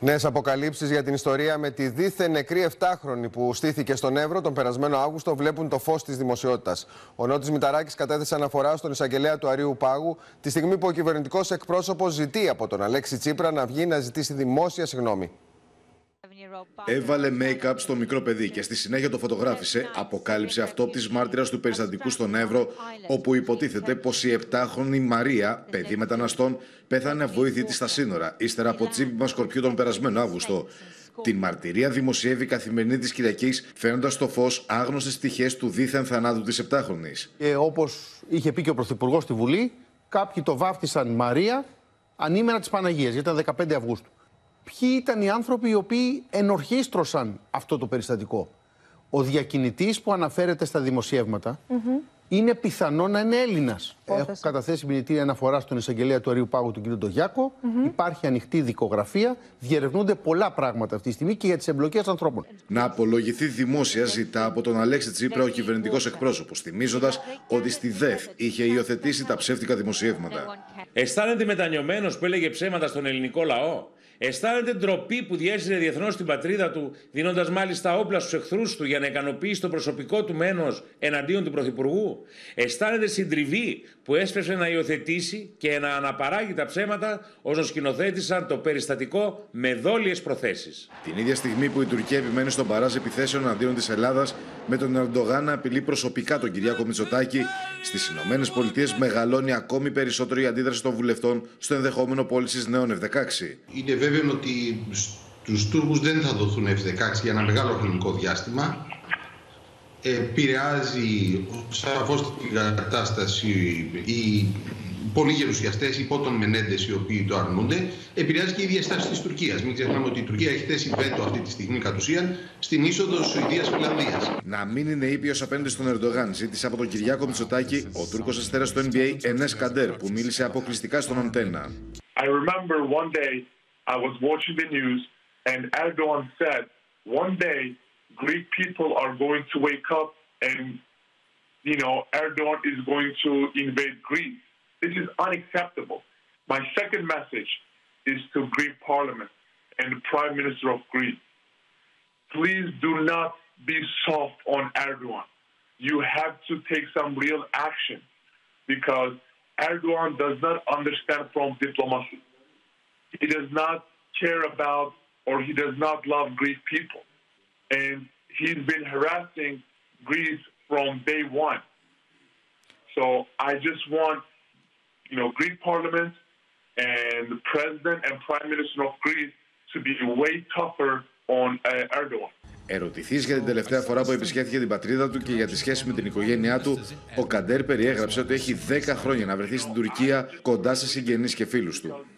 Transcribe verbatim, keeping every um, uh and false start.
Νέες αποκαλύψεις για την ιστορία με τη δίθεν νεκρή επτάχρονη που στήθηκε στον Εύρο τον περασμένο Αύγουστο βλέπουν το φως της δημοσιότητας. Ο Νότης Μηταράκης κατέθεσε αναφορά στον εισαγγελέα του Αρείου Πάγου τη στιγμή που ο κυβερνητικός εκπρόσωπος ζητεί από τον Αλέξη Τσίπρα να βγει να ζητήσει δημόσια συγγνώμη. Έβαλε make-up στο μικρό παιδί και στη συνέχεια το φωτογράφησε, αποκάλυψε αυτόπτης μάρτυρας του περιστατικού στον Εύρο, όπου υποτίθεται πως η επτάχρονη Μαρία, παιδί μεταναστών, πέθανε αβοήθητη στα σύνορα, ύστερα από τσίπημα σκορπιού τον περασμένο Αύγουστο. Την μαρτυρία δημοσιεύει η Καθημερινή της Κυριακής, φέρνοντας στο φως άγνωστες πτυχές του δίθεν θανάτου της επτάχρονης. Και όπως είχε πει και ο Πρωθυπουργός στη Βουλή, κάποιοι το βάφτισαν Μαρία ανήμερα της Παναγίας, γιατί ήταν δεκαπέντε Αυγούστου. Ποιοι ήταν οι άνθρωποι οι οποίοι ενορχίστρωσαν αυτό το περιστατικό? Ο διακινητής που αναφέρεται στα δημοσιεύματα mm-hmm. είναι πιθανό να είναι Έλληνας. Έχω καταθέσει μηνυτήρια αναφορά στον εισαγγελέα του Αρείου Πάγου, τον κ. Ντογιάκο. Mm-hmm. Υπάρχει ανοιχτή δικογραφία. Διερευνούνται πολλά πράγματα αυτή τη στιγμή και για τις εμπλοκές ανθρώπων. Να απολογηθεί δημόσια ζητά από τον Αλέξη Τσίπρα ο κυβερνητικός εκπρόσωπος, θυμίζοντας ότι στη ΔΕΘ είχε υιοθετήσει τα ψεύτικα δημοσιεύματα. Αισθάνεται μετανιωμένος που έλεγε ψέματα στον ελληνικό λαό? Αισθάνεται ντροπή που διέσυρε διεθνώς την πατρίδα του, δίνοντας μάλιστα όπλα στους εχθρούς του για να ικανοποιήσει το προσωπικό του μένος εναντίον του Πρωθυπουργού? Αισθάνεται συντριβή που έσπευσε να υιοθετήσει και να αναπαράγει τα ψέματα όσο σκηνοθέτησαν το περιστατικό με δόλιες προθέσεις? Την ίδια στιγμή που η Τουρκία επιμένει στον παράζ επιθέσεων εναντίον της Ελλάδας, με τον Ερντογάν να απειλεί προσωπικά τον Κυριάκο Μητσοτάκη, στις Ηνωμένες Πολιτείες μεγαλώνει ακόμη περισσότερο η αντίδραση των βουλευτών στο ενδεχόμενο πώλησης νέων εφ δεκαέξι. Είναι βέβαιο ότι στους Τούρκους δεν θα δοθούν εφ δεκαέξι για ένα μεγάλο χρονικό διάστημα. Επηρεάζει σαφώς την κατάσταση οι πολλοί γερουσιαστές υπό τον Μενέντες οι οποίοι το αρνούνται. Επηρεάζει και η ίδια στάση της Τουρκίας. Μην ξεχνάμε ότι η Τουρκία έχει θέσει βέτο αυτή τη στιγμή κατ' ουσίαν στην είσοδο Σουηδίας-Φιλανδίας. Να μην είναι ήπιος απέναντι στον Ερντογάν, ζήτησε από τον Κυριάκο Μητσοτάκη ο Τούρκος αστέρας του Εν Μπι Έι Ενές Καντέρ, που μίλησε αποκλειστικά στον Αντένα. I remember one day I was watching the news and Erdogan said, one day Greek people are going to wake up and, you know, Erdogan is going to invade Greece. This is unacceptable. My second message is to Greek Parliament and the Prime Minister of Greece. Please do not be soft on Erdogan. You have to take some real action because Erdogan does not understand from diplomacy. He does not care about or he does not love Greek people. And he's been harassing Greece from day one. So I just want, you know, Greek Parliament and the President and Prime Minister of Greece to be way tougher on uh, Erdogan. Ερωτηθείς για την τελευταία φορά που επισκέφθηκε την πατρίδα του και για τη σχέση με την οικογένειά του, ο Καντέρ περιέγραψε ότι έχει δέκα χρόνια να βρεθεί στην Τουρκία κοντά σε συγγενείς και φίλους του.